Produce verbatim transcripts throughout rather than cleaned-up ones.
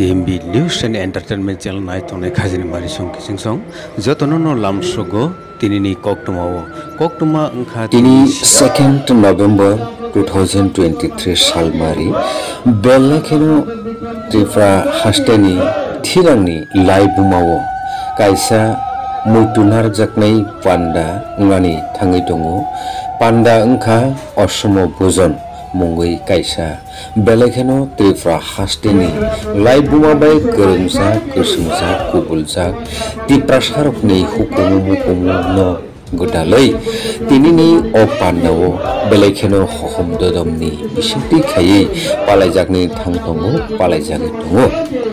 T M B News and Entertainment Channel night on a Kazini Marisong Kissing Song. Zotono Lam Sogo, Tinini Koktuma, Koktuma Ini second November twenty twenty-three Salmari, Bellakeno Trifra Hasteni, Tirani, Laibumao, Kaisa, Mutular Jaknei, Panda, Ngani, Tangitongo, Panda Unka, Osmo Buzon. Mungui kaisa belekeno trifra hasteni laibuma bai kerungsa kesungsa kubulsa tiprasarokni hukumu hukumu no godalei tinini o pandawo belekeno hohom dodomni bisinti khayei palaijakni thangtongo palaijak tongo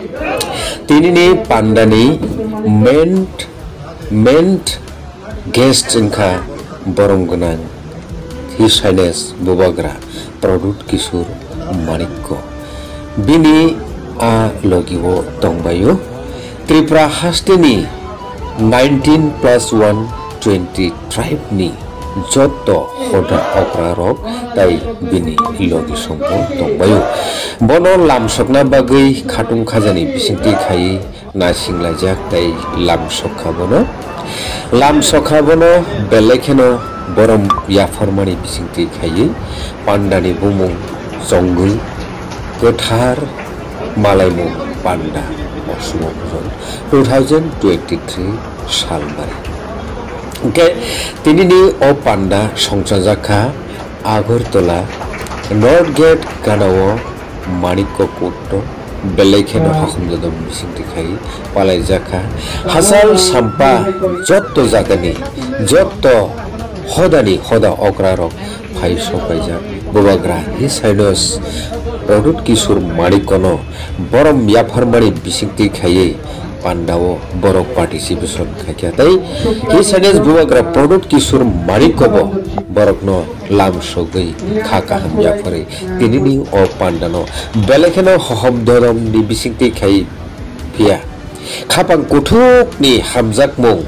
tinini pandani ment ment guest inka boronggonang His Highness Bubagra Product Kisur Manikko Bini a logiwo tongbayo Tripura hasteni nineteen plus one twenty tribe ni Joto hoda okrarok tai bini logi sompo tongbayo Bono lam sokna bagai khatung khajani bisingti khai nasinglajak tai lam sokhabono lam sokhabono belekeno Borom Yafarmani Bisingti Kayi, Pandani Bumung, Zonggul, Gothar, Malaimu, Panda, Osmo twenty twenty-three Salmari. Okay, Tinini O Panda, Songsajaka, Agortola, North Gate, Kanawo, Maniko Kuto, Belekeno Hakumdom Bisingti Kayi, Palaijaka, Hasal Sampa, Jotto Zakani, Jotto. Hodani hoda okrarok phaiso paija Bubagra His Highness Product Kisur Marikono Borom Yafarmani Bisingti Khaye Pandawo Borok participation khakya tai His Highness Bubagra Product Kisur Marikobo Borokno lam sogai khaka ham yafare tinini o pandano belekeno hohom dorom ni bisingti khai pia khapang kuthuk ni hamjak mung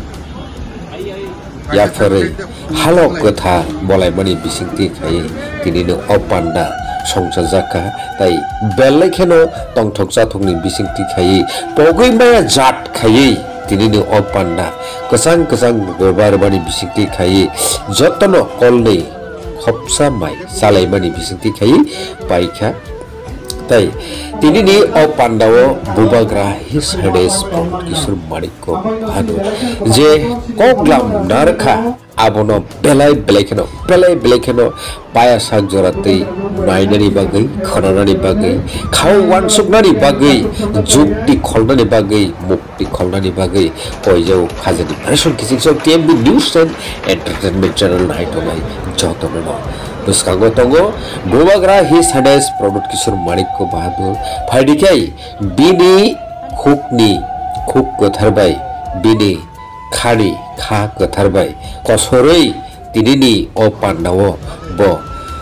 yafare Halok kota bolai mani bisingti khai tinino opanda songsajaka tai belekeno tongthok chathokni bisingti khai pogoi maya jat khai tinino opanda kasang kasang gobar bani bisingti khai jotono kolni khopsa mai salai mani bisingti khai paikha tai tinini opandawo Bubagra His Highness Kisur Marikko hadu je koglam narkha abono belai belekeno belai belekeno paya sagjorate nainani bagai khananani bagai khau wansuknani bagai jukti kholnani bagai mukti kholnani bagai koijau khajani person kising so T M B News and Entertainment Channel naitomai jotono Buskango tongo Bubagra His Highness Product Kisur Marikko bahadur phaidikai bini khukni khuk kotharbai bini khani kha kotharbai kosoroi tinini o pandawo bo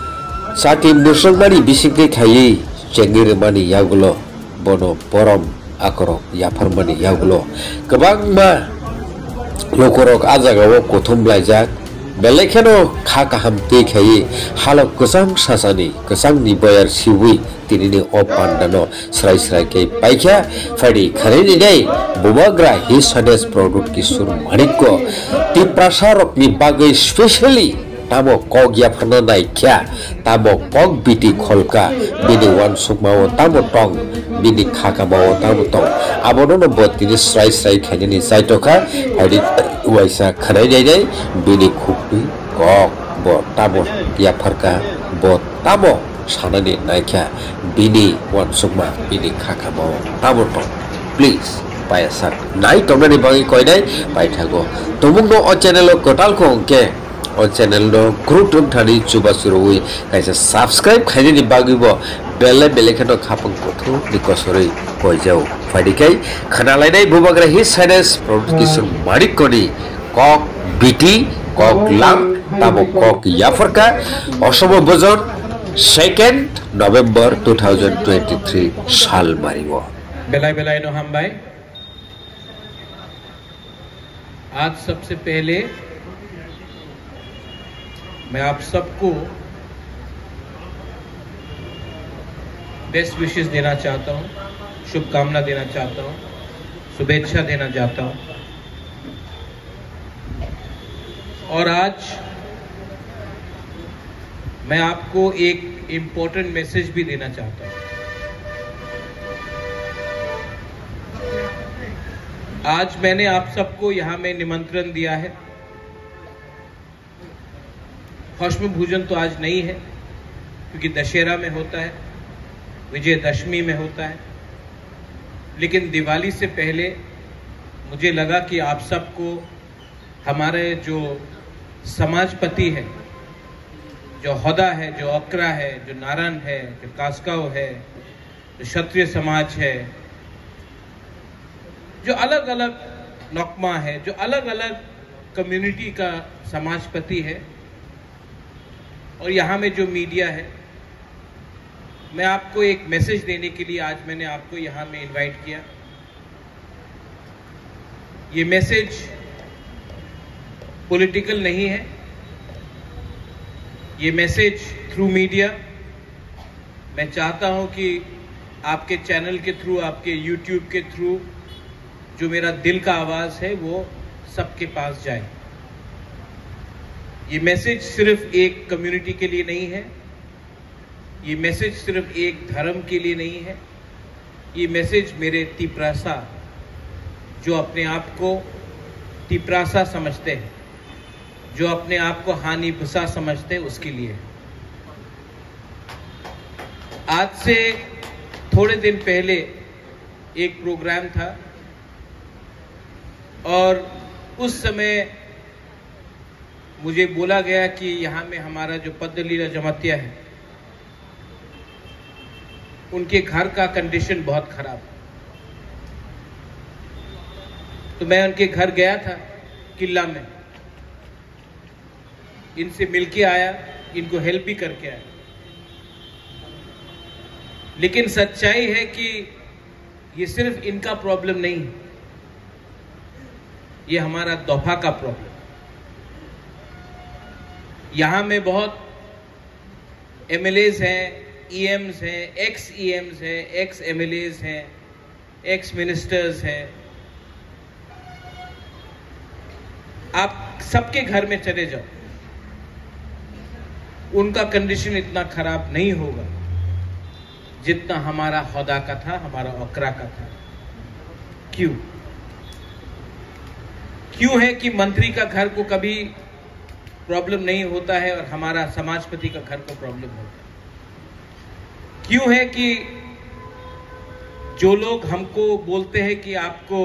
sati musongmani bisingti khai chengir mani yagulo bono borom akorok yafarmani yagulo kebangma lokorok ajagawo kothumlaijak belekeno kha kaham te khai halok kusang sasani kusang ni boyar siwi tinini o pandano srai srai ke paikha fadi khareni dei Bubagra His Highness Product Kisur Marikko tiprasarok ni bagai specially tamo kog yaphana naikya tamo kog biti kholka bini wan sukmao tamo tong bini khaka bao tamo tong abono no botini srai srai khani saitoka fadi waisa kharai dei dei bini khukui kog bo tamo yapharka bo tamo sanani naikya bini wan sukma bini khaka bao tamo tong please payasak nai tomani bangi koi dai pai thago tomungno o channel kotal ko ke o channel no group thani chuba surui kaisa subscribe khaini ni bagibo belle belle khano khapang kothu nikosori koi jau fadikai khana lainai Bubagra His Highness Product Kisur Marikko ni kok biti kok lam tabo kok yafarka osomo bozon second November twenty twenty-three sal mariwo बेलाई बेलाई नो हम भाई आज सबसे पहले मैं आप सबको बेस्ट विशेस देना चाहता हूं शुभकामना देना चाहता हूँ, शुभेच्छा देना चाहता हूँ। और आज मैं आपको एक इम्पोर्टेंट मैसेज भी देना चाहता हूँ। आज मैंने आप सबको यहां में निमंत्रण दिया है। भस्म भोजन तो आज नहीं है क्योंकि दशहरा में होता है, विजयदशमी में होता है, लेकिन दिवाली से पहले मुझे लगा कि आप सबको हमारे जो समाजपति है, जो होदा है, जो अकरा है, जो नारायण है, जो कास्काव है, जो क्षत्रिय समाज है, जो अलग अलग नौकमा है, जो अलग अलग कम्युनिटी का समाजपति है, और यहाँ में जो मीडिया है, मैं आपको एक मैसेज देने के लिए आज मैंने आपको यहाँ में इनवाइट किया। ये मैसेज पॉलिटिकल नहीं है। ये मैसेज थ्रू मीडिया मैं चाहता हूं कि आपके चैनल के थ्रू, आपके यूट्यूब के थ्रू जो मेरा दिल का आवाज है वो सबके पास जाए। ये मैसेज सिर्फ एक कम्युनिटी के लिए नहीं है, ये मैसेज सिर्फ एक धर्म के लिए नहीं है, ये मैसेज मेरे तिपरासा, जो अपने आप को तिपरासा समझते हैं, जो अपने आप को हानि भुसा समझते हैं, उसके लिए। आज से थोड़े दिन पहले एक प्रोग्राम था और उस समय मुझे बोला गया कि यहाँ में हमारा जो पद्दलीला जमातिया है, उनके घर का कंडीशन बहुत खराब है। तो मैं उनके घर गया था किला में, इनसे मिलके आया, इनको हेल्प भी करके आया। लेकिन सच्चाई है कि ये सिर्फ इनका प्रॉब्लम नहीं, ये हमारा दोफा का प्रॉब्लम। यहां में बहुत एमएलएज हैं, ईएम्स हैं, एक्स ईएम्स हैं, एक्स एमएलएज हैं, एक्स मिनिस्टर्स हैं। आप सबके घर में चले जाओ, उनका कंडीशन इतना खराब नहीं होगा जितना हमारा होदा का था, हमारा ओकरा का था। क्यों? क्यों है कि मंत्री का घर को कभी प्रॉब्लम नहीं होता है और हमारा समाजपति का घर को प्रॉब्लम होता है? क्यों है कि जो लोग हमको बोलते हैं कि आपको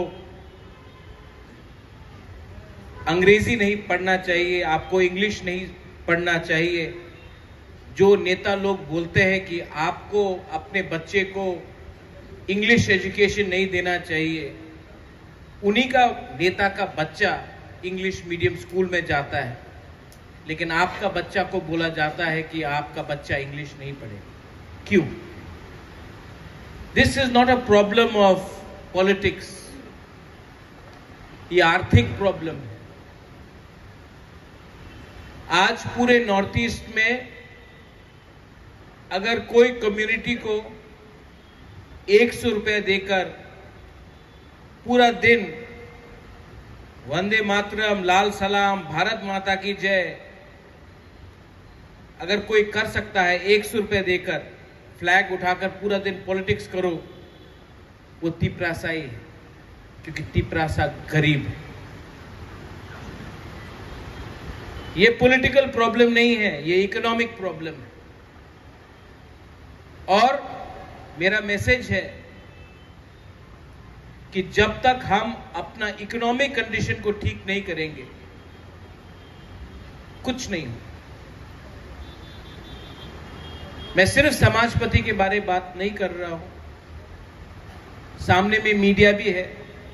अंग्रेजी नहीं पढ़ना चाहिए, आपको इंग्लिश नहीं पढ़ना चाहिए, जो नेता लोग बोलते हैं कि आपको अपने बच्चे को इंग्लिश एजुकेशन नहीं देना चाहिए, उन्हीं का नेता का बच्चा इंग्लिश मीडियम स्कूल में जाता है, लेकिन आपका बच्चा को बोला जाता है कि आपका बच्चा इंग्लिश नहीं पढ़ेगा। क्यों? This is not a problem of politics, ये आर्थिक प्रॉब्लम है। आज पूरे नॉर्थ ईस्ट में अगर कोई कम्युनिटी को एक सौ रुपया देकर पूरा दिन वंदे मातरम, लाल सलाम, भारत माता की जय अगर कोई कर सकता है, एक सौ रुपया देकर फ्लैग उठाकर पूरा दिन पॉलिटिक्स करो, वो तिपरासा ही है, क्योंकि तिपरासा गरीब है। ये पॉलिटिकल प्रॉब्लम नहीं है, ये इकोनॉमिक प्रॉब्लम है। और मेरा मैसेज है कि जब तक हम अपना इकोनॉमिक कंडीशन को ठीक नहीं करेंगे, कुछ नहीं हो। मैं सिर्फ समाजपति के बारे में बात नहीं कर रहा हूं, सामने में मीडिया भी है,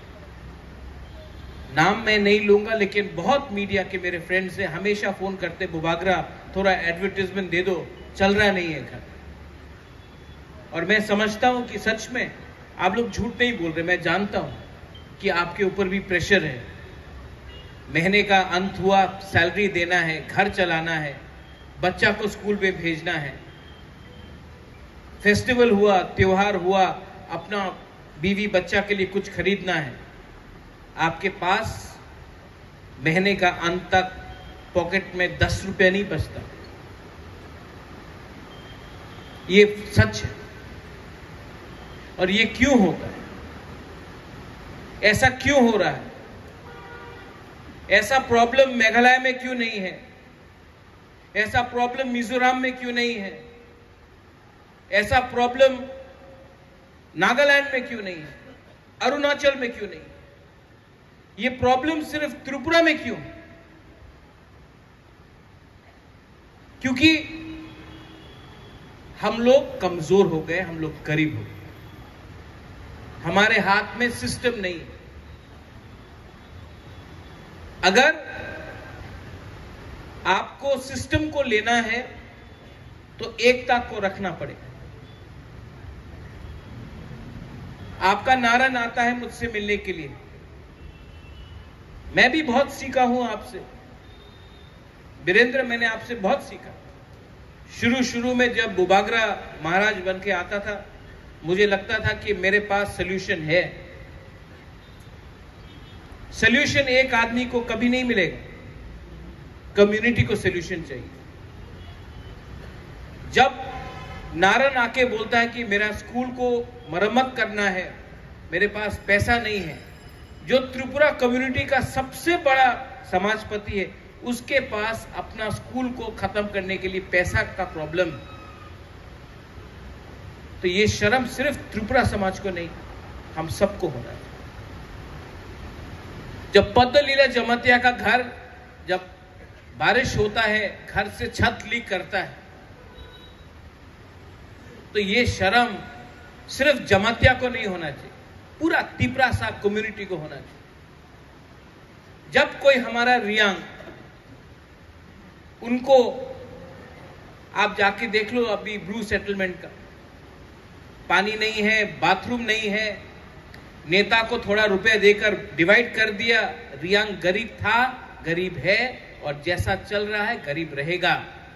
नाम मैं नहीं लूंगा, लेकिन बहुत मीडिया के मेरे फ्रेंड्स हैं, हमेशा फोन करते, बुबागरा थोड़ा एडवर्टाइजमेंट दे दो, चल रहा नहीं है घर। और मैं समझता हूं कि सच में आप लोग झूठ नहीं बोल रहे, मैं जानता हूं कि आपके ऊपर भी प्रेशर है। महीने का अंत हुआ, सैलरी देना है, घर चलाना है, बच्चा को स्कूल में भेजना है, फेस्टिवल हुआ, त्योहार हुआ, अपना बीवी बच्चा के लिए कुछ खरीदना है, आपके पास महीने का अंत तक पॉकेट में दस रुपया नहीं बचता। ये सच है। और ये क्यों होता है? ऐसा क्यों हो रहा है? ऐसा प्रॉब्लम मेघालय में क्यों नहीं है? ऐसा प्रॉब्लम मिजोरम में क्यों नहीं है? ऐसा प्रॉब्लम नागालैंड में क्यों नहीं है? अरुणाचल में क्यों नहीं? ये प्रॉब्लम सिर्फ त्रिपुरा में क्यों? क्योंकि हम लोग कमजोर हो गए, हम लोग गरीब हो गए, हमारे हाथ में सिस्टम नहीं। अगर आपको सिस्टम को लेना है तो एकता को रखना पड़ेगा। आपका नारा आता है मुझसे मिलने के लिए, मैं भी बहुत सीखा हूं आपसे। वीरेंद्र, मैंने आपसे बहुत सीखा। शुरू शुरू में जब बुबागरा महाराज बन के आता था, मुझे लगता था कि मेरे पास सॉल्यूशन है। सॉल्यूशन एक आदमी को कभी नहीं मिलेगा, कम्युनिटी को सॉल्यूशन चाहिए। जब नारन आके बोलता है कि मेरा स्कूल को मरम्मत करना है, मेरे पास पैसा नहीं है, जो त्रिपुरा कम्युनिटी का सबसे बड़ा समाजपति है, उसके पास अपना स्कूल को खत्म करने के लिए पैसा का प्रॉब्लम, तो ये शर्म सिर्फ त्रिपुरा समाज को नहीं, हम सबको होना है। जब पद्मलीला जमातिया का घर, जब बारिश होता है, घर से छत लीक करता है, तो ये शर्म सिर्फ जमातिया को नहीं होना चाहिए, पूरा तिपरा सा कम्युनिटी को होना चाहिए। जब कोई हमारा रियांग, उनको आप जाके देख लो, अभी ब्लू सेटलमेंट का पानी नहीं है, बाथरूम नहीं है, नेता को थोड़ा रुपए देकर डिवाइड कर दिया। रियांग गरीब था, गरीब है, और जैसा चल रहा है गरीब रहेगा।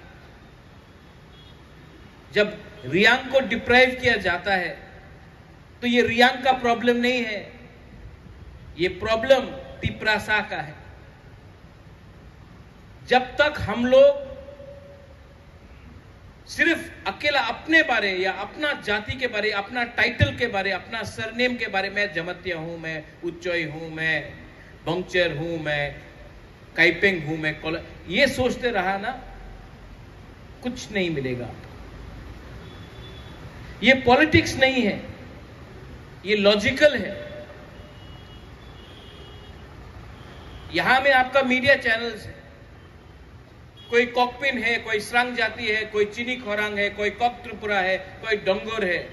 जब रियांग को डिप्राइव किया जाता है तो ये रियांग का प्रॉब्लम नहीं है, ये प्रॉब्लम तिपरासा का है। जब तक हम लोग सिर्फ अकेला अपने बारे या अपना जाति के बारे, अपना टाइटल के बारे, अपना सरनेम के बारे, मैं जमतिया हूं, मैं उच्चोई हूं, मैं बंगचर हूं, मैं काइपेंग हूं, मैं कोला, ये सोचते रहा ना, कुछ नहीं मिलेगा। ये पॉलिटिक्स नहीं है, ये लॉजिकल है। यहां में आपका मीडिया चैनल्स है, कोई कॉकपिन है, कोई श्रंग जाति है, कोई चीनी खोरांग है, कोई कॉक त्रिपुरा है, कोई डोंगोर है,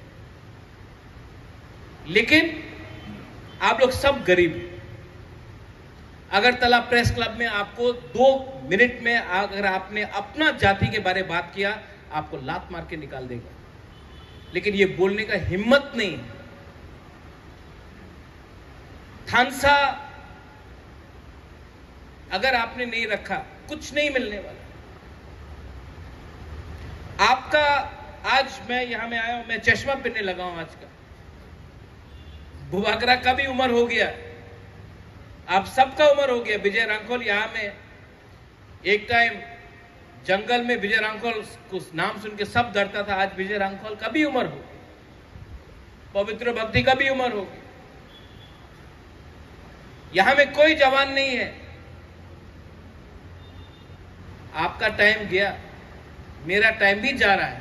लेकिन आप लोग सब गरीब हैं। अगरतला प्रेस क्लब में आपको दो मिनट में अगर आपने अपना जाति के बारे में बात किया, आपको लात मार के निकाल देगा, लेकिन ये बोलने का हिम्मत नहीं। थानसा अगर आपने नहीं रखा, कुछ नहीं मिलने वाला आपका। आज मैं यहां में आया हूं, मैं चश्मा पहनने लगा हूं आज का। बुबागरा का भी उम्र हो गया, आप सबका उम्र हो गया। विजय रांखोल यहां में एक टाइम जंगल में विजय रांखोल को नाम सुन के सब डरता था, आज विजय रांखोल का भी उम्र हो गई, पवित्र भक्ति का भी उम्र हो गई। यहां में कोई जवान नहीं है। आपका टाइम गया, मेरा टाइम भी जा रहा है,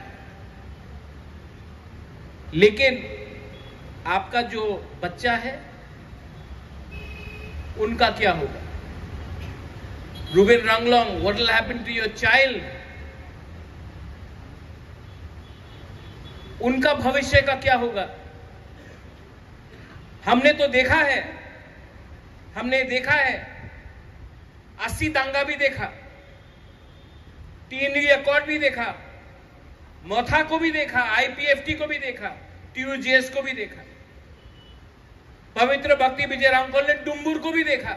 लेकिन आपका जो बच्चा है उनका क्या होगा? Rubin Ranglong, what will happen to your child? उनका भविष्य का क्या होगा? हमने तो देखा है, हमने देखा है, अस्सी दांगा भी देखा, टीएनडी अकॉर्ड भी देखा, मोथा को भी देखा, आईपीएफटी को भी देखा, टीयूजेएस को भी देखा, पवित्र भक्ति विजय रामफल ने डुम्बुर को भी देखा।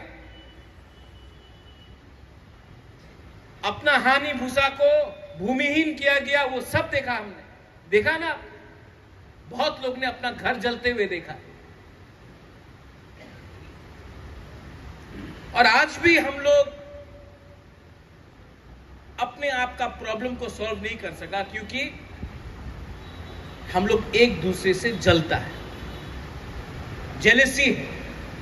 अपना हानि भूसा को भूमिहीन किया गया, वो सब देखा हमने। देखा ना, बहुत लोग ने अपना घर जलते हुए देखा। और आज भी हम लोग अपने आप का प्रॉब्लम को सॉल्व नहीं कर सका, क्योंकि हम लोग एक दूसरे से जलता है, जेलसी है।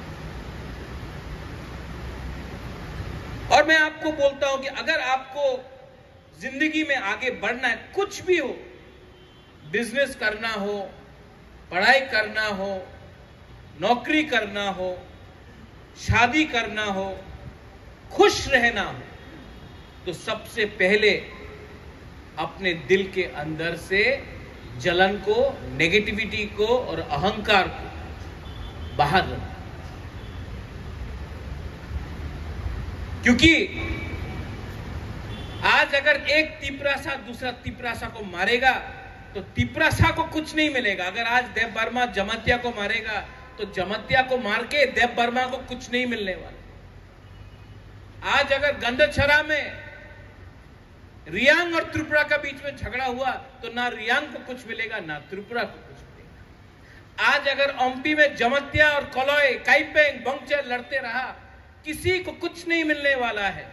और मैं आपको बोलता हूं कि अगर आपको जिंदगी में आगे बढ़ना है, कुछ भी हो, बिजनेस करना हो, पढ़ाई करना हो, नौकरी करना हो, शादी करना हो, खुश रहना हो, तो सबसे पहले अपने दिल के अंदर से जलन को, नेगेटिविटी को और अहंकार को बाहर रखो। क्योंकि आज अगर एक तिपरासा दूसरा तिपरासा को मारेगा तो तिपरासा को कुछ नहीं मिलेगा। अगर आज देव वर्मा जमातिया को मारेगा तो जमातिया को मार के देव वर्मा को कुछ नहीं मिलने वाला। आज अगर गंडछरा में रियांग और त्रिपुरा का बीच में झगड़ा हुआ तो ना रियांग को कुछ मिलेगा ना त्रिपुरा को कुछ मिलेगा। आज अगर ओम्पी में जमातिया और कलॉय, काइपेंग, बंगचर लड़ते रहा, किसी को कुछ नहीं मिलने वाला है।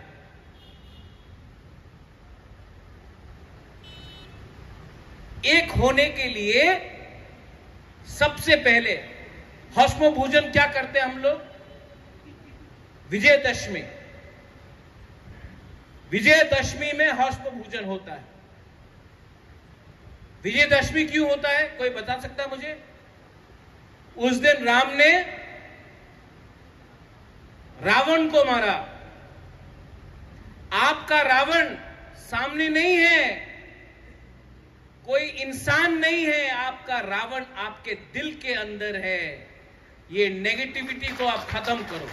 एक होने के लिए सबसे पहले हौसमो भोजन क्या करते हैं हम लोग? विजयदशमी। विजयदशमी में हौसमो भोजन होता है। विजयदशमी क्यों होता है, कोई बता सकता है मुझे? उस दिन राम ने रावण को मारा। आपका रावण सामने नहीं है, कोई इंसान नहीं है, आपका रावण आपके दिल के अंदर है। ये नेगेटिविटी को आप खत्म करो।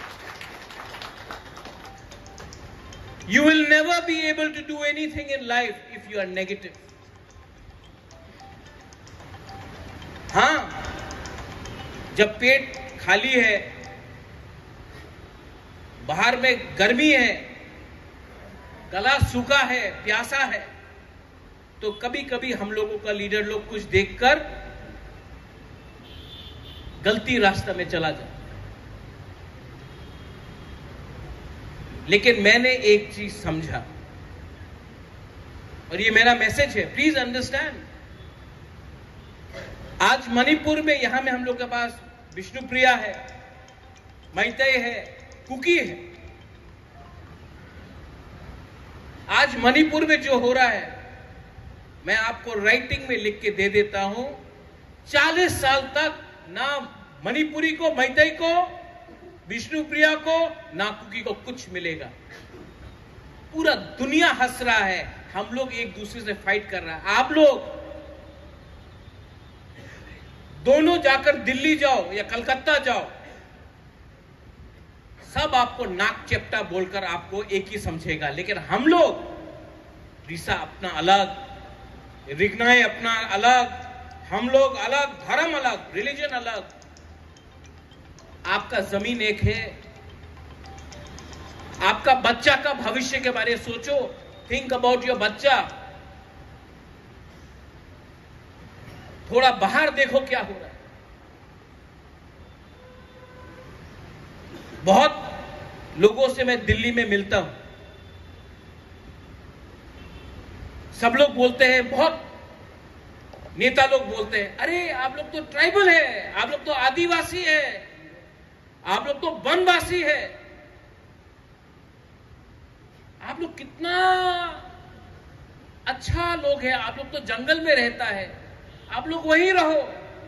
You will never be able to do anything in life if you are negative. हाँ, जब पेट खाली है, बाहर में गर्मी है, गला सूखा है, प्यासा है, तो कभी कभी हम लोगों का लीडर लोग कुछ देखकर गलती रास्ता में चला जाए। लेकिन मैंने एक चीज समझा, और ये मेरा मैसेज है, प्लीज अंडरस्टैंड। आज मणिपुर में, यहां में हम लोग के पास विष्णुप्रिया है, मैतेई है, कुकी है। आज मणिपुर में जो हो रहा है, मैं आपको राइटिंग में लिख के दे देता हूं, चालीस साल तक ना मणिपुरी को, मैतेई को, विष्णुप्रिया को, ना कुकी को कुछ मिलेगा। पूरा दुनिया हंस रहा है, हम लोग एक दूसरे से फाइट कर रहा है। आप लोग दोनों जाकर दिल्ली जाओ या कलकत्ता जाओ, सब आपको नाक चेप्टा बोलकर आपको एक ही समझेगा। लेकिन हम लोग, रीसा अपना अलग, रिग्नाई अपना अलग, हम लोग अलग, धर्म अलग, रिलीजन अलग, आपका जमीन एक है। आपका बच्चा का भविष्य के बारे में सोचो, थिंक अबाउट योर बच्चा। थोड़ा बाहर देखो क्या हो रहा है। बहुत लोगों से मैं दिल्ली में मिलता हूं, सब लोग बोलते हैं, बहुत नेता लोग बोलते हैं, अरे आप लोग तो ट्राइबल है, आप लोग तो आदिवासी है, आप लोग तो वनवासी है, आप लोग कितना अच्छा लोग हैं, आप लोग तो जंगल में रहता है, आप लोग वहीं रहो,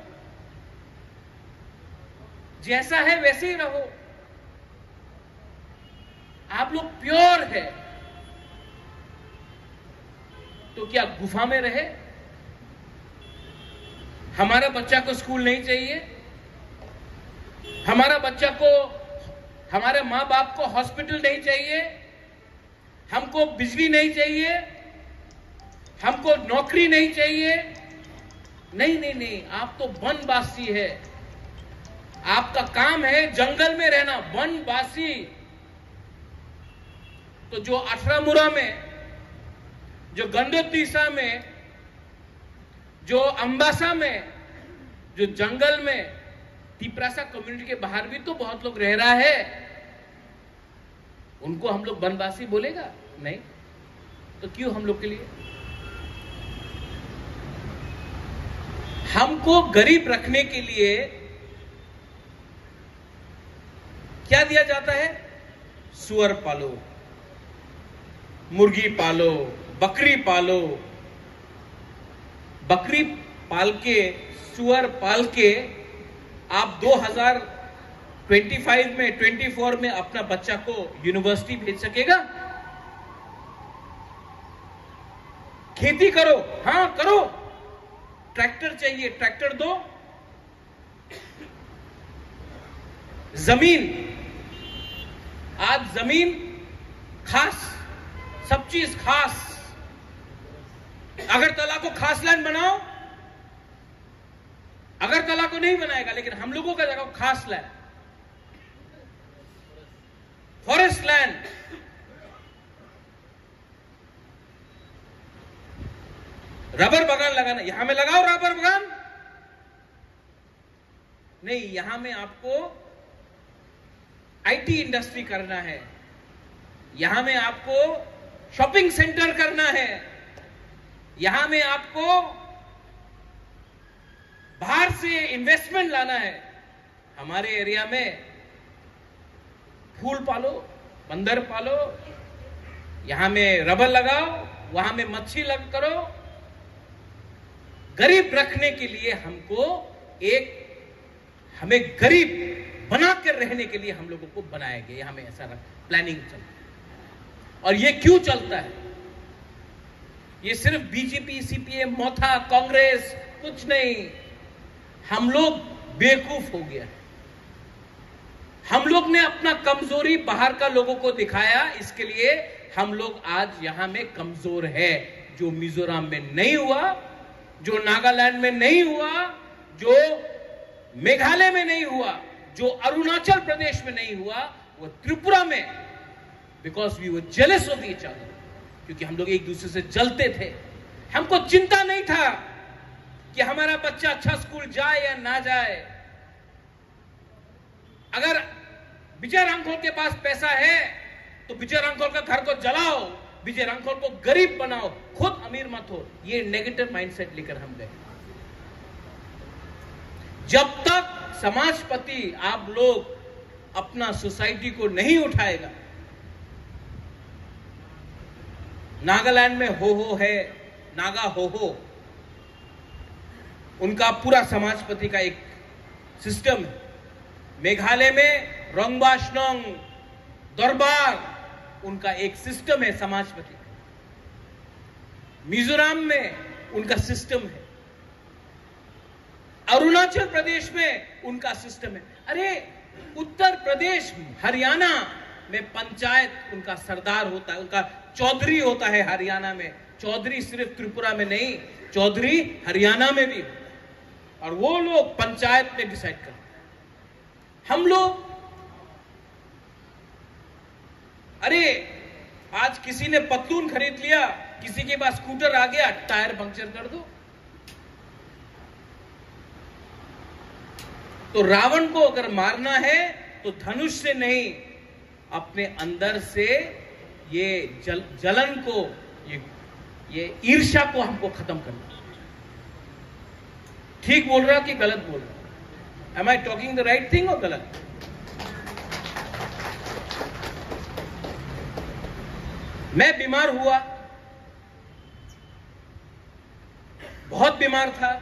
जैसा है वैसे ही रहो, आप लोग प्योर है। तो क्या गुफा में रहे? हमारा बच्चा को स्कूल नहीं चाहिए, हमारा बच्चा को, हमारे मां बाप को हॉस्पिटल नहीं चाहिए, हमको बिजली नहीं चाहिए, हमको नौकरी नहीं चाहिए। नहीं नहीं नहीं, आप तो वनवासी है, आपका काम है जंगल में रहना, वनवासी। तो जो अठरामुरा में, जो गंडोतीसा में, जो अंबासा में, जो जंगल में, तिपरासा कम्युनिटी के बाहर भी तो बहुत लोग रह रहा है। उनको हम लोग बनवासी बोलेगा? नहीं। तो क्यों हम लोग के लिए? हमको गरीब रखने के लिए क्या दिया जाता है? सुअर पालो, मुर्गी पालो, बकरी पालो। बकरी पाल के, सुअर पाल के आप दो हज़ार पच्चीस में, चौबीस में अपना बच्चा को यूनिवर्सिटी भेज सकेगा? खेती करो, हां करो। ट्रैक्टर चाहिए, ट्रैक्टर दो। जमीन, आज जमीन खास, सब चीज खास। अगरतला को खास लैंड बनाओ, अगरतला को नहीं बनाएगा, लेकिन हम लोगों का जगह खास लैंड, फॉरेस्ट लैंड। रबर बागान लगाना, यहां में लगाओ रबर बागान। नहीं, यहां में आपको आईटी इंडस्ट्री करना है, यहां में आपको शॉपिंग सेंटर करना है, यहां में आपको बाहर से इन्वेस्टमेंट लाना है। हमारे एरिया में फूल पालो, बंदर पालो, यहां में रबर लगाओ, वहां में मच्छी लग करो। गरीब रखने के लिए हमको एक, हमें गरीब बनाकर रहने के लिए हम लोगों को बनाया गया, हमें ऐसा प्लानिंग चलता है। और ये क्यों चलता है? ये सिर्फ बीजेपी, सीपीएम, मोथा, कांग्रेस कुछ नहीं। हम लोग बेवकूफ हो गया, हम लोग ने अपना कमजोरी बाहर का लोगों को दिखाया, इसके लिए हम लोग आज यहां में कमजोर है। जो मिजोरम में नहीं हुआ, जो नागालैंड में नहीं हुआ, जो मेघालय में नहीं हुआ, जो अरुणाचल प्रदेश में नहीं हुआ, वो त्रिपुरा में, because we were jealous of each other, क्योंकि हम लोग एक दूसरे से जलते थे। हमको चिंता नहीं था कि हमारा बच्चा अच्छा स्कूल जाए या ना जाए। अगर विजय रामखोल के पास पैसा है तो विजय रामखोल का घर को जलाओ, विजय रामखोल को गरीब बनाओ, खुद अमीर मत हो। ये नेगेटिव माइंडसेट लेकर हम गए। जब तक समाजपति आप लोग अपना सोसाइटी को नहीं उठाएगा, नागालैंड में हो हो है, नागा हो हो, उनका पूरा समाजपति का एक सिस्टम है। मेघालय में रोंगबाशनोंग दरबार, उनका एक सिस्टम है समाजपति। मिजोरम में उनका सिस्टम है, अरुणाचल प्रदेश में उनका सिस्टम है। अरे उत्तर प्रदेश, हरियाणा में पंचायत उनका सरदार होता है, उनका चौधरी होता है। हरियाणा में चौधरी सिर्फ त्रिपुरा में नहीं, चौधरी हरियाणा में भी, और वो लोग पंचायत में डिसाइड करते हैं। हम लोग, अरे आज किसी ने पतलून खरीद लिया, किसी के पास स्कूटर आ गया, टायर पंक्चर कर दो। तो रावण को अगर मारना है तो धनुष से नहीं, अपने अंदर से ये जल, जलन को, ये ये ईर्ष्या को हमको खत्म करना। ठीक बोल रहा कि गलत बोल रहा? Am I talking the right thing और गलत? मैं बीमार हुआ, बहुत बीमार था,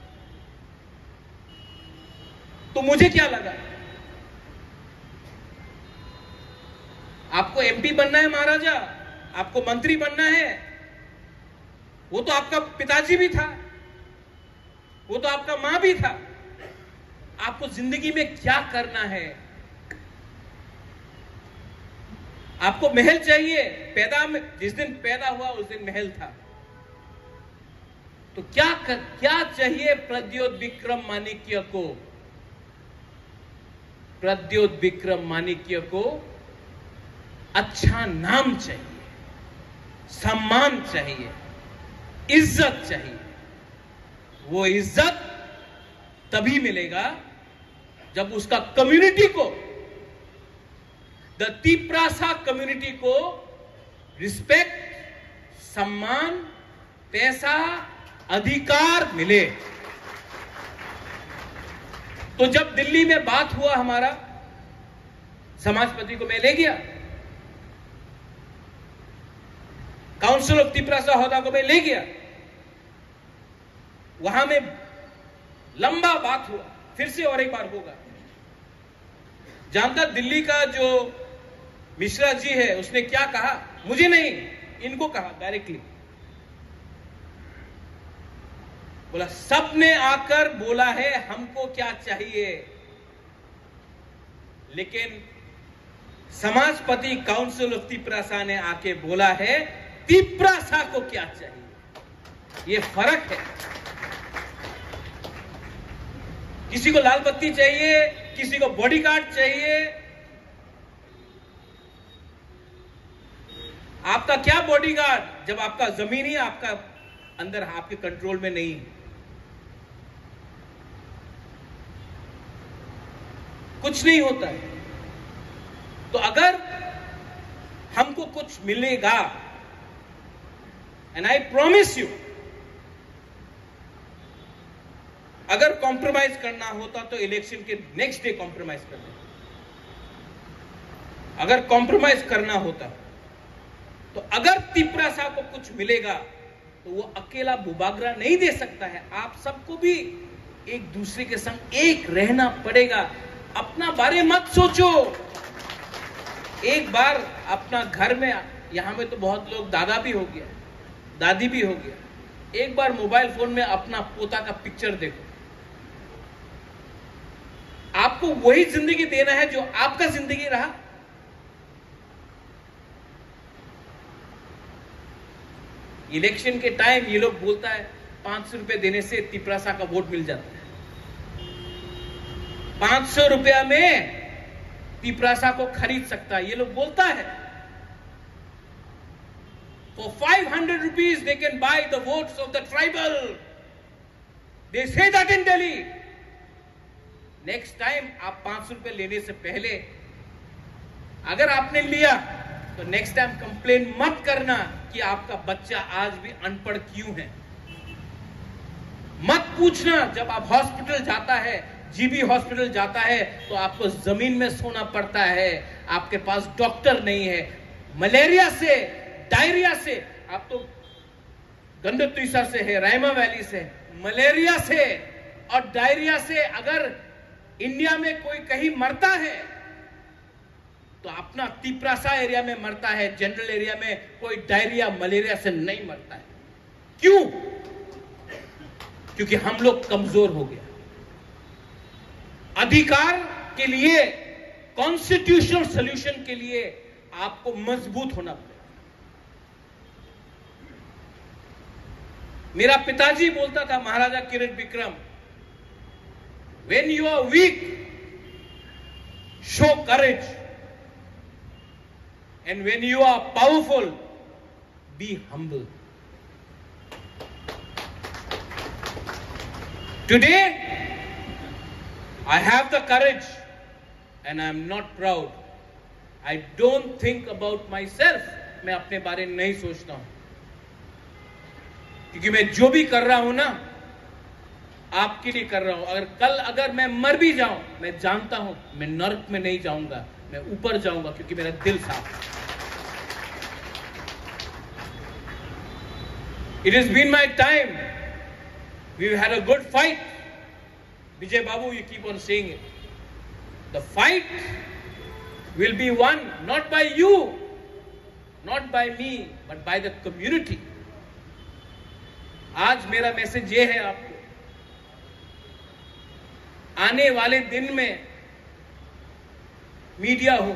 तो मुझे क्या लगा? आपको एमपी बनना है महाराजा, आपको मंत्री बनना है, वो तो आपका पिताजी भी था, वो तो आपका मां भी था। आपको जिंदगी में क्या करना है? आपको महल चाहिए, पैदा में जिस दिन पैदा हुआ उस दिन महल था। तो क्या कर, क्या चाहिए प्रद्योत विक्रम माणिक्य को? प्रद्योत विक्रम माणिक्य को अच्छा नाम चाहिए, सम्मान चाहिए, इज्जत चाहिए। वो इज्जत तभी मिलेगा जब उसका कम्युनिटी को, द तिप्रासा कम्युनिटी को रिस्पेक्ट, सम्मान, पैसा, अधिकार मिले। तो जब दिल्ली में बात हुआ, हमारा समाजपति को मैं ले गया, काउंसिल ऑफ तिप्रासा होदा को मैं ले गया, वहां में लंबा बात हुआ, फिर से और एक बार होगा। जानता दिल्ली का जो मिश्रा जी है, उसने क्या कहा, मुझे नहीं, इनको कहा डायरेक्टली, बोला सबने आकर बोला है हमको क्या चाहिए, लेकिन समाजपति काउंसिल ऑफ तिप्रासा ने आके बोला है तिप्रासा को क्या चाहिए। ये फर्क है। किसी को लाल बत्ती चाहिए, किसी को बॉडीगार्ड चाहिए। आपका क्या बॉडीगार्ड जब आपका जमीन ही आपका अंदर आपके कंट्रोल में नहीं है। कुछ नहीं होता है। तो अगर हमको कुछ मिलेगा, एंड आई प्रॉमिस यू, अगर कॉम्प्रोमाइज करना होता तो इलेक्शन के नेक्स्ट डे कॉम्प्रोमाइज करना, अगर कॉम्प्रोमाइज करना होता तो अगर तिप्रासा को कुछ मिलेगा तो वो अकेला बुबागरा नहीं दे सकता है। आप सबको भी एक दूसरे के संग एक रहना पड़ेगा। अपना बारे मत सोचो। एक बार अपना घर में, यहां में तो बहुत लोग दादा भी हो गया, दादी भी हो गया, एक बार मोबाइल फोन में अपना पोता का पिक्चर देखो। आपको वही जिंदगी देना है जो आपका जिंदगी रहा। इलेक्शन के टाइम ये लोग बोलता है पांच सौ रुपए देने से तिप्रासा का वोट मिल जाता है। पांच सौ रुपया में तिप्रासा को खरीद सकता है, ये लोग बोलता है। For five hundred rupees they can buy the votes of the tribal. They say that in Delhi. Next time आप पांच सौ रुपए लेने से पहले अगर आपने लिया तो नेक्स्ट टाइम कंप्लेन मत करना कि आपका बच्चा आज भी अनपढ़ क्यों है। मत पूछना जब आप हॉस्पिटल जाता है, जीबी हॉस्पिटल जाता है, तो आपको जमीन में सोना पड़ता है, आपके पास डॉक्टर नहीं है। मलेरिया से, डायरिया से, आप तो गंडतुईसा से है, रायमा वैली से, मलेरिया से और डायरिया से अगर इंडिया में कोई कहीं मरता है तो अपना तिप्रासा एरिया में मरता है। जनरल एरिया में कोई डायरिया मलेरिया से नहीं मरता है। क्यों? क्योंकि हम लोग कमजोर हो गया। अधिकार के लिए, कॉन्स्टिट्यूशनल सॉल्यूशन के लिए आपको मजबूत होना पड़ेगा। मेरा पिताजी बोलता था, Maharaja Kiran Vikram, when you are weak show courage, and when you are powerful be humble. Today I have the courage and I am not proud. I don't think about myself. मैं अपने बारे में नहीं सोचता हूं, क्योंकि मैं जो भी कर रहा हूं ना आपके लिए कर रहा हूं। अगर कल अगर मैं मर भी जाऊं, मैं जानता हूं मैं नर्क में नहीं जाऊंगा, मैं ऊपर जाऊंगा, क्योंकि मेरा दिल साफ है। It has been my time. We've had a good fight. Vijay Babu, you keep on saying it. The fight will be won not by you, not by me, but by the community. आज मेरा message ये है आपको, आने वाले दिन में media हो,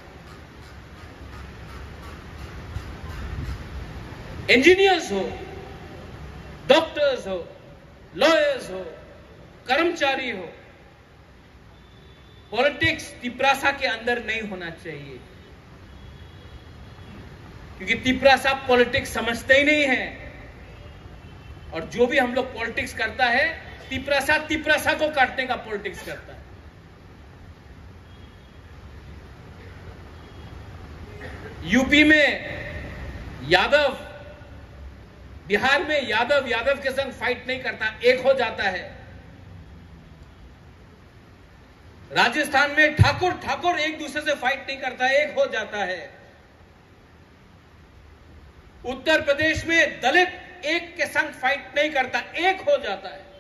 इंजीनियर्स हो, डॉक्टर्स हो, लॉयर्स हो, कर्मचारी हो, पॉलिटिक्स तिप्रासा के अंदर नहीं होना चाहिए। क्योंकि तिप्रासा पॉलिटिक्स समझते ही नहीं है, और जो भी हम लोग पॉलिटिक्स करता है, तिप्रासा तिप्रासा को काटने का पॉलिटिक्स करता है। यूपी में यादव, बिहार में यादव यादव के संग फाइट नहीं करता, एक हो जाता है। राजस्थान में ठाकुर ठाकुर एक दूसरे से फाइट नहीं करता, एक हो जाता है। उत्तर प्रदेश में दलित एक के संग फाइट नहीं करता, एक हो जाता है।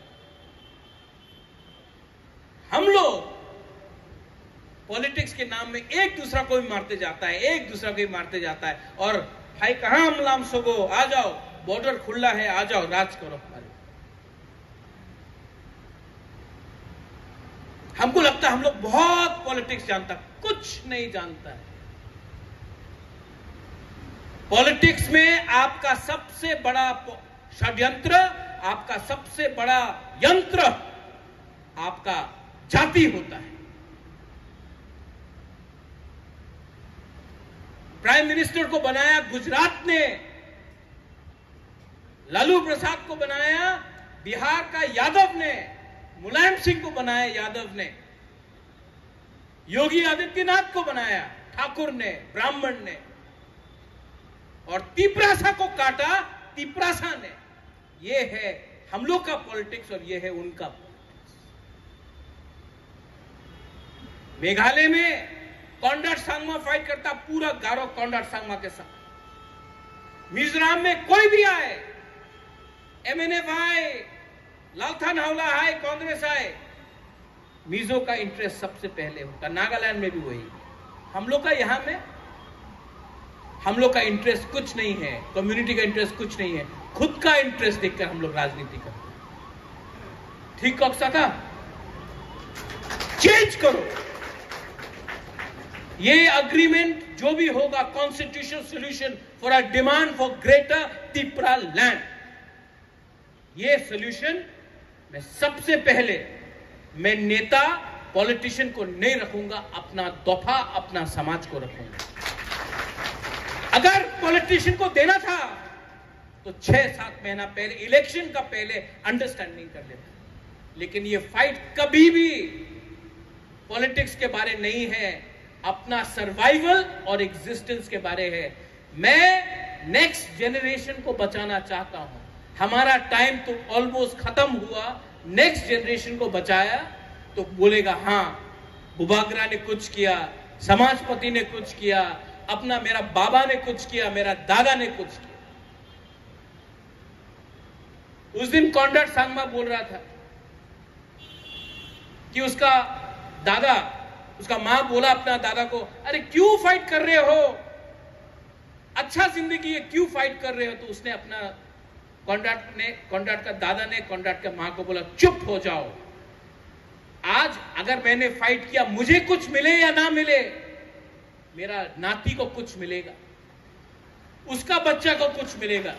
हम लोग पॉलिटिक्स के नाम में एक दूसरा को भी मारते जाता है, एक दूसरा को भी मारते जाता है। और भाई कहां हम लाम सगो, आ जाओ, बॉर्डर खुला है, आ जाओ, राज करो हमारे। हमको लगता है हम लोग बहुत पॉलिटिक्स जानता, कुछ नहीं जानता है। पॉलिटिक्स में आपका सबसे बड़ा षड्यंत्र, आपका सबसे बड़ा यंत्र आपका जाति होता है। प्राइम मिनिस्टर को बनाया गुजरात ने, लालू प्रसाद को बनाया बिहार का यादव ने, मुलायम सिंह को बनाया यादव ने, योगी आदित्यनाथ को बनाया ठाकुर ने, ब्राह्मण ने, और तिपरासा को काटा तिपरासा ने। ये है हम लोग का पॉलिटिक्स और ये है उनका पॉलिटिक्स। मेघालय में कॉन्डाट सांगमा फाइट करता, पूरा गारो कॉन्डाट सांगमा के साथ। मिजोरम में कोई भी आए, एमएनएफ आए, लालथान हावला आए, कांग्रेस आए, मिजो का इंटरेस्ट सबसे पहले होता। नागालैंड में भी वही। हम लोग का यहां में हम लोग का इंटरेस्ट कुछ नहीं है, कम्युनिटी का इंटरेस्ट कुछ नहीं है, खुद का इंटरेस्ट देखकर हम लोग राजनीति करते हैं। ठीक कक्षा का चेंज करो। ये अग्रीमेंट जो भी होगा, constitutional solution for a demand for greater Tripura land, ये सॉल्यूशन मैं सबसे पहले मैं नेता पॉलिटिशियन को नहीं रखूंगा, अपना दफा अपना समाज को रखूंगा। अगर पॉलिटिशियन को देना था तो छह सात महीना पहले, इलेक्शन का पहले अंडरस्टैंडिंग कर लेता। लेकिन ये फाइट कभी भी पॉलिटिक्स के बारे नहीं है, अपना सर्वाइवल और एग्जिस्टेंस के बारे है। मैं नेक्स्ट जनरेशन को बचाना चाहता हूं। हमारा टाइम तो ऑलमोस्ट खत्म हुआ, नेक्स्ट जनरेशन को बचाया तो बोलेगा हाँ बुबागरा ने कुछ किया, समाजपति ने कुछ किया, अपना मेरा बाबा ने कुछ किया, मेरा दादा ने कुछ किया। उस दिन कॉन्डाट सांगमा बोल रहा था कि उसका दादा, उसका मां बोला अपना दादा को, अरे क्यों फाइट कर रहे हो, अच्छा जिंदगी है, क्यों फाइट कर रहे हो। तो उसने अपना कॉन्डाट ने कॉन्डाट का दादा ने कॉन्डाट का मां को बोला, चुप हो जाओ। आज अगर मैंने फाइट किया, मुझे कुछ मिले या ना मिले, मेरा नाती को कुछ मिलेगा, उसका बच्चा को कुछ मिलेगा।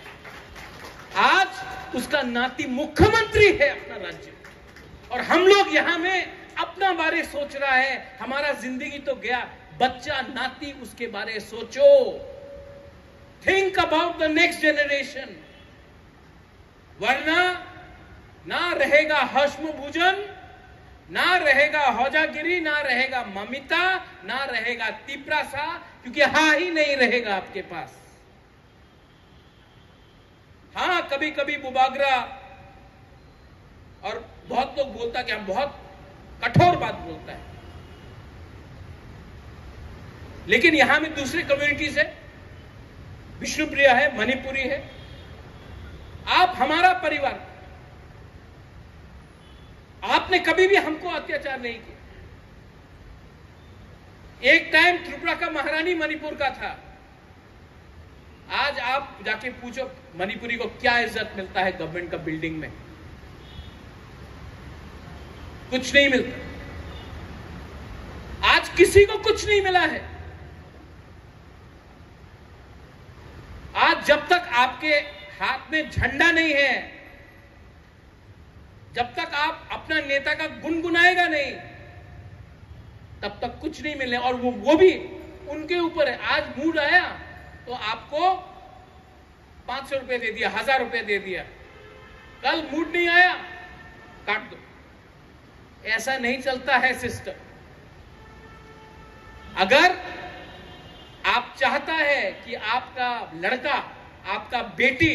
आज उसका नाती मुख्यमंत्री है अपना राज्य, और हम लोग यहां में अपना बारे सोच रहा है। हमारा जिंदगी तो गया, बच्चा नाती उसके बारे सोचो। Think about the next generation, वरना ना रहेगा हश्म भूजन, ना रहेगा हौजागिरी, ना रहेगा ममिता, ना रहेगा तिपरासा, क्योंकि हा ही नहीं रहेगा आपके पास। हाँ, कभी कभी बुबागरा और बहुत लोग बोलता कि हम बहुत कठोर बात बोलता है, लेकिन यहां में दूसरे कम्युनिटीज है, विष्णुप्रिया है, मणिपुरी है। आप हमारा परिवार, आपने कभी भी हमको अत्याचार नहीं किया। एक टाइम त्रिपुरा का महारानी मणिपुर का था। आज आप जाके पूछो मणिपुरी को क्या इज्जत मिलता है गवर्नमेंट का बिल्डिंग में, कुछ नहीं मिलता। आज किसी को कुछ नहीं मिला है। आज जब तक आपके हाथ में झंडा नहीं है, जब तक आप अपना नेता का गुनगुनाएगा नहीं, तब तक कुछ नहीं मिलने। और वो वो भी उनके ऊपर है। आज मूड आया तो आपको पांच सौ रुपए दे दिया, हजार रुपए दे दिया, कल मूड नहीं आया काट दो। ऐसा नहीं चलता है सिस्टम। अगर आप चाहता है कि आपका लड़का, आपका बेटी,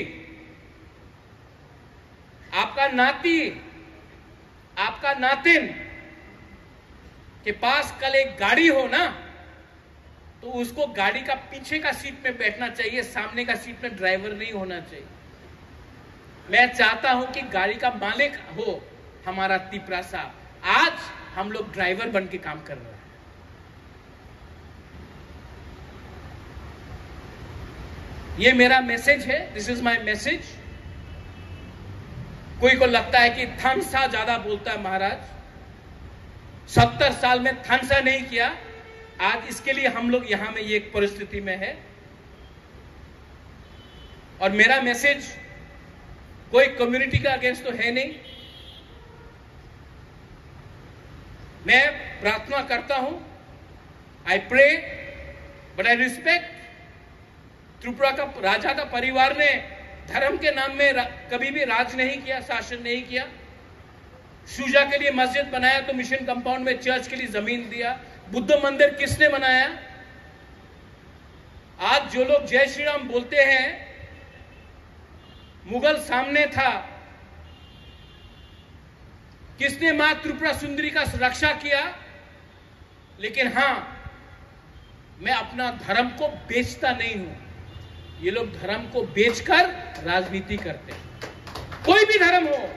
आपका नाती, आपका नातिन के पास कल एक गाड़ी हो ना, तो उसको गाड़ी का पीछे का सीट में बैठना चाहिए, सामने का सीट में ड्राइवर नहीं होना चाहिए। मैं चाहता हूं कि गाड़ी का मालिक हो हमारा तिपरा साहब। आज हम लोग ड्राइवर बन के काम कर रहे हैं। ये मेरा मैसेज है, दिस इज माय मैसेज। कोई को लगता है कि थानसा ज्यादा बोलता है महाराज, सत्तर साल में थानसा नहीं किया, आज इसके लिए हम लोग यहां में ये परिस्थिति में है। और मेरा मैसेज कोई कम्युनिटी का अगेंस्ट तो है नहीं। मैं प्रार्थना करता हूं, I pray but I respect. Tripura का राजा का परिवार ने धर्म के नाम में कभी भी राज नहीं किया, शासन नहीं किया। शुजा के लिए मस्जिद बनाया तो मिशन कंपाउंड में चर्च के लिए जमीन दिया। बुद्ध मंदिर किसने बनाया? आज जो लोग जय श्री राम बोलते हैं, मुगल सामने था, किसने मां त्रिपुरा सुंदरी का रक्षा किया? लेकिन हां, मैं अपना धर्म को बेचता नहीं हूं। ये लोग धर्म को बेचकर राजनीति करते हैं। कोई भी धर्म हो,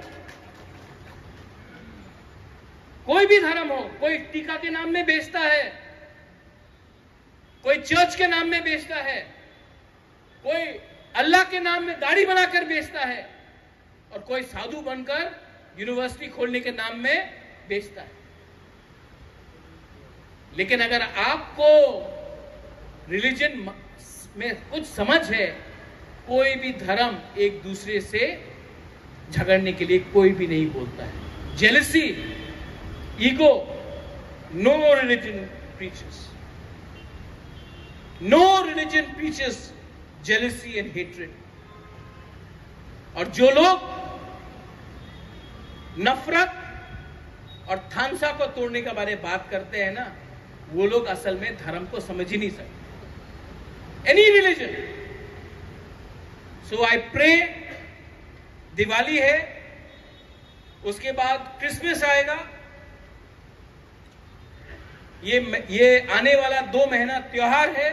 कोई भी धर्म हो, कोई टीका के नाम में बेचता है, कोई चर्च के नाम में बेचता है, कोई अल्लाह के नाम में दाढ़ी बनाकर बेचता है, और कोई साधु बनकर यूनिवर्सिटी खोलने के नाम में बेचता है। लेकिन अगर आपको रिलीजन में कुछ समझ है, कोई भी धर्म एक दूसरे से झगड़ने के लिए कोई भी नहीं बोलता है। Jealousy, ego, no religion preaches, no religion preaches jealousy and hatred. और जो लोग नफरत और थानसा को तोड़ने के बारे में बात करते हैं ना, वो लोग असल में धर्म को समझ ही नहीं सकते। Any religion. So I pray, Diwali है, उसके बाद क्रिसमस आएगा। ये ये आने वाला दो महीना त्योहार है।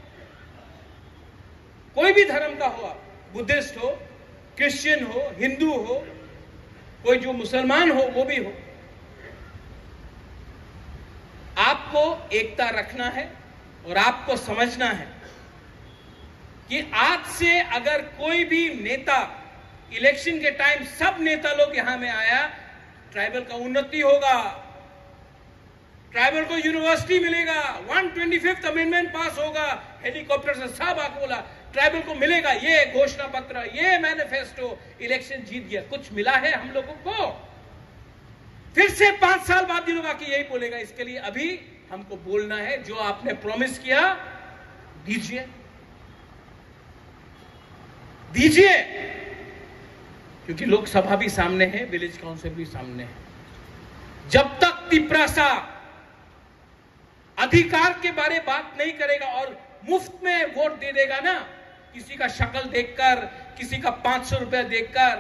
कोई भी धर्म का हो, बुद्धिस्ट हो, क्रिश्चियन हो, हिंदू हो, कोई जो मुसलमान हो वो भी हो, आपको एकता रखना है और आपको समझना है कि आज से अगर कोई भी नेता, इलेक्शन के टाइम सब नेता लोग यहां में आया, ट्राइबल का उन्नति होगा, ट्राइबल को यूनिवर्सिटी मिलेगा, एक सौ पच्चीसवां अमेंडमेंट पास होगा, हेलीकॉप्टर से सब आके बोला ट्राइबल को मिलेगा, ये घोषणा पत्र, ये मैनिफेस्टो, इलेक्शन जीत गया। कुछ मिला है हम लोगों को? फिर से पांच साल बाद ये लोग आके यही बोलेगा। इसके लिए अभी हमको बोलना है, जो आपने प्रॉमिस किया दीजिए, दीजिए, क्योंकि लोकसभा भी सामने है, विलेज काउंसिल भी सामने है। जब तक तिपरासा अधिकार के बारे बात नहीं करेगा और मुफ्त में वोट दे देगा ना, किसी का शक्ल देखकर, किसी का पांच सौ रुपया देखकर,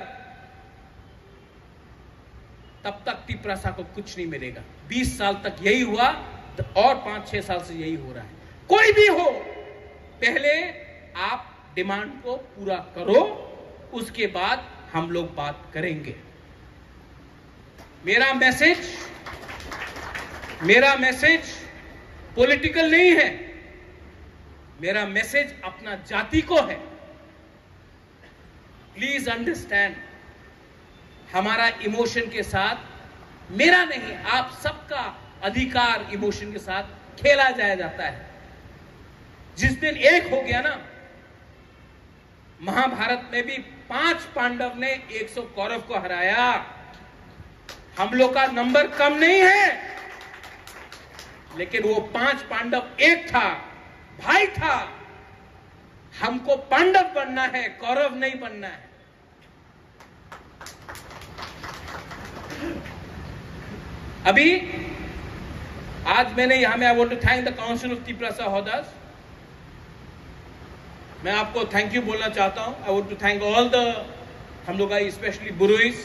तब तक तिपरासा को कुछ नहीं मिलेगा। बीस साल तक यही हुआ और पांच छह साल से यही हो रहा है। कोई भी हो, पहले आप डिमांड को पूरा करो, उसके बाद हम लोग बात करेंगे। मेरा मैसेज मेरा मैसेज पॉलिटिकल नहीं है, मेरा मैसेज अपना जाति को है। प्लीज अंडरस्टैंड, हमारा इमोशन के साथ, मेरा नहीं, आप सबका अधिकार इमोशन के साथ खेला जाया जाता है। जिस दिन एक हो गया ना, महाभारत में भी पांच पांडव ने एक सौ कौरव को हराया। हम लोग का नंबर कम नहीं है, लेकिन वो पांच पांडव एक था, भाई था। हमको पांडव बनना है, कौरव नहीं बनना है। अभी आज मैंने यहां में I want to thank the council of Tiprasa हौदास मैं आपको थैंक यू बोलना चाहता हूं। I would to thank all the हम लोग का स्पेशली बुरुइस,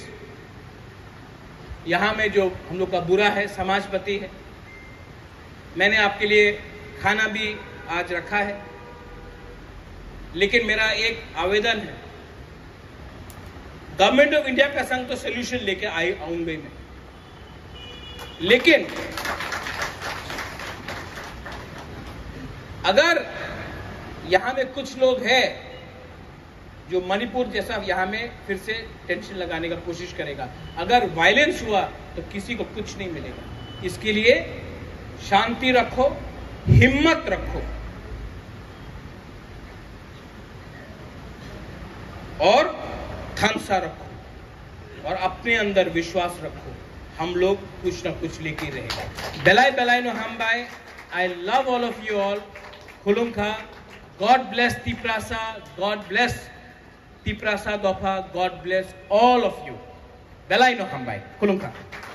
यहाँ में जो हम लोग का बुरा है समाजपति है। मैंने आपके लिए खाना भी आज रखा है, लेकिन मेरा एक आवेदन है, गवर्नमेंट ऑफ इंडिया का संग तो सोल्यूशन लेके आई आऊंगा मैं, लेकिन अगर यहां में कुछ लोग हैं जो मणिपुर जैसा यहां में फिर से टेंशन लगाने का कोशिश करेगा, अगर वायलेंस हुआ तो किसी को कुछ नहीं मिलेगा। इसके लिए शांति रखो, हिम्मत रखो और खमसा रखो और अपने अंदर विश्वास रखो। हम लोग कुछ ना कुछ लेके रहेगा। बेलाई बेलाई नो हम बाय। I love all of you all. खुलुमखा। God bless Tiprasa, God bless Tiprasa गोफा, God bless all of you. बेलाई नो हम बाय। खुलुमखा।